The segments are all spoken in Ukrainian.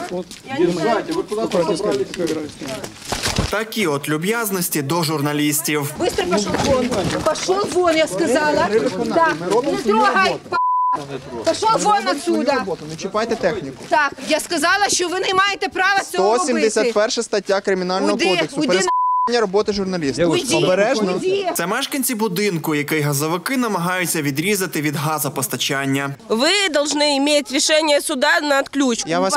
Такі от люб'язності до журналістів. Быстро пошел вон. Пошел вон, я сказала. Так, не трогай, пошел вон отсюда. Не чіпайте техніку. Так, я сказала, що ви не маєте права цього робити. 171 стаття Кримінального кодексу. Перешкоджання роботи журналістів. Обережно. Це мешканці будинку, який газовики намагаються відрізати від газопостачання. Ви повинні мати рішення суду на відключку. Я вас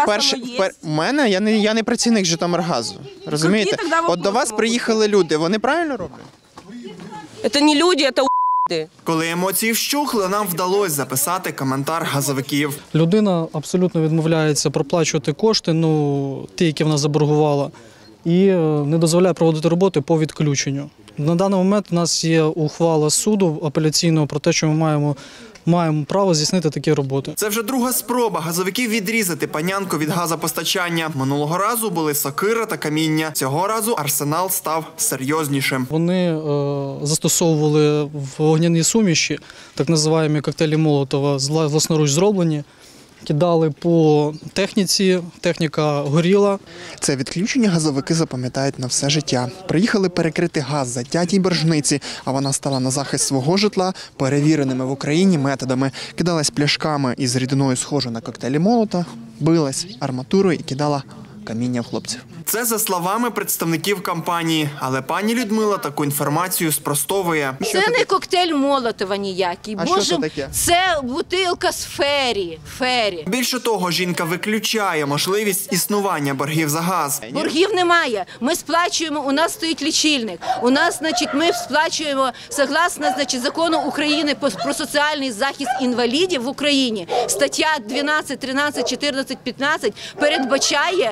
я не працівник Житомиргазу. Розумієте? От до вас приїхали люди, вони правильно роблять? Це не люди, це у**ди. Коли емоції вщухли, нам вдалося записати коментар газовиків. Людина абсолютно відмовляється проплачувати кошти, ті, які вона заборгувала, і не дозволяє проводити роботи по відключенню. На даний момент у нас є ухвала суду апеляційного про те, що ми маємо право здійснити такі роботи. Це вже друга спроба газовиків відрізати панянку від газопостачання. Минулого разу були сокира та каміння. Цього разу арсенал став серйознішим. Вони застосовували вогняні суміші, так називаємо коктейлі Молотова, власноруч зроблені. Кидали по техніці, техніка горіла. Це відключення газовики запам'ятають на все життя. Приїхали перекрити газ затятій боржниці, а вона стала на захист свого житла перевіреними в Україні методами. Кидалась пляшками із рідиною, схожою на коктейлі Молота, билась арматурою і кидала каміння в хлопців. Це за словами представників компанії, але пані Людмила таку інформацію спростовує. Це не коктейль Молотова ніякий. А що це таке? Це бутилка з фері. Більше того, жінка виключає можливість існування боргів за газ. Боргів немає. Ми сплачуємо, у нас стоїть лічильник. У нас, ми сплачуємо, согласно, закону України про соціальний захист інвалідів в Україні. Стаття 12, 13, 14, 15 передбачає,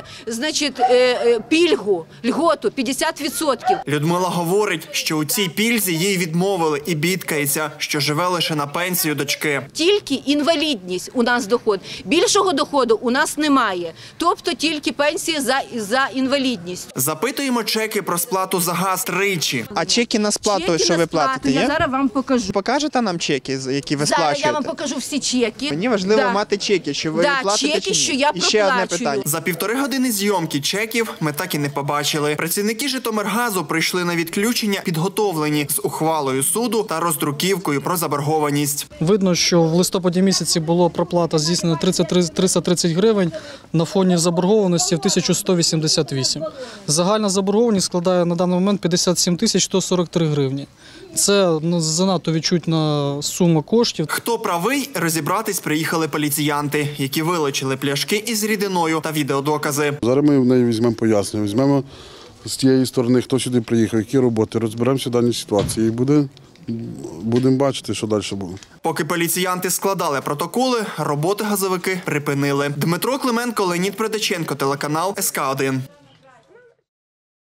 пільгу, льготу 50%. Людмила говорить, що у цій пільзі їй відмовили і бідкається, що живе лише на пенсію дочки. Тільки інвалідність у нас доход. Більшого доходу у нас немає. Тобто тільки пенсія за інвалідність. Запитуємо чеки про сплату за газ тричі. А чеки на сплату, що ви платите, є? Я зараз вам покажу. Покажете нам чеки, які ви сплачуєте? Зараз я вам покажу всі чеки. Мені важливо мати чеки, що ви платите чеки, чи ні. що я І ще одне проплачую. питання. За 1,5 години зйомки чеків ми так і не побачили. Працівники Житомиргазу прийшли на відключення підготовлені з ухвалою суду та роздруківкою про заборгованість. Видно, що в листопаді місяці була проплата здійснена 330 гривень на фоні заборгованості в 1188. Загальна заборгованість складає на даний момент 57 143 гривні. Це занадто відчутна сума коштів. Хто правий, розібратись приїхали поліціянти, які вилучили пляшки із рідиною та відеодокази. Зараз ми в неї візьмемо пояснення, візьмемо з тієї сторони, хто сюди приїхав, які роботи, розберемося в даній ситуації і будемо бачити, що далі буде. Поки поліціянти складали протоколи, роботи газовики припинили. Дмитро Клименко, Леонід Придаченко, телеканал СК1.